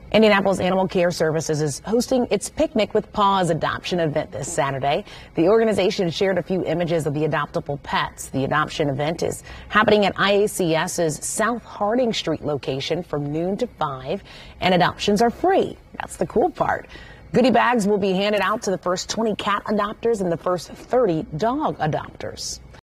Indianapolis Animal Care Services is hosting its Picnic with Paws adoption event this Saturday. The organization shared a few images of the adoptable pets. The adoption event is happening at IACS's South Harding Street location from noon to 5, and adoptions are free. That's the cool part. Goodie bags will be handed out to the first 20 cat adopters and the first 30 dog adopters.